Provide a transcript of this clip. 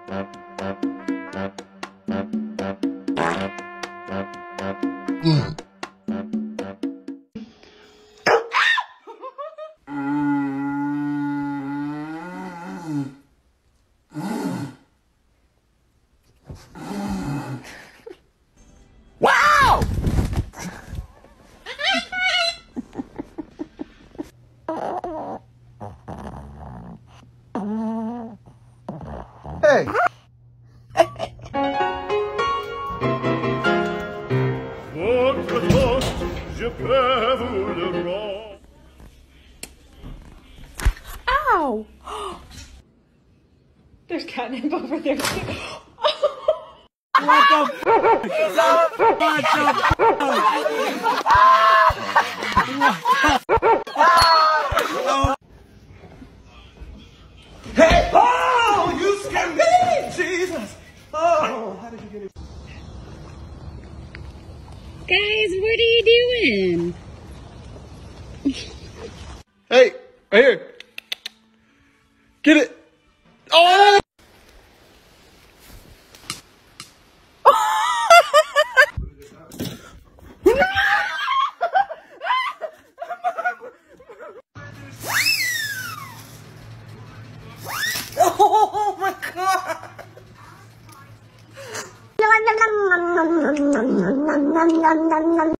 Wow! Hey! Votre toast, je peux vous le rendre. Ow! There's catnip over there too. What the f***? What the Hey! Oh! You scared me! Jesus! Oh! How did you get it? Guys, what are you doing? Hey! Right here! Get it! Oh! Oh my God!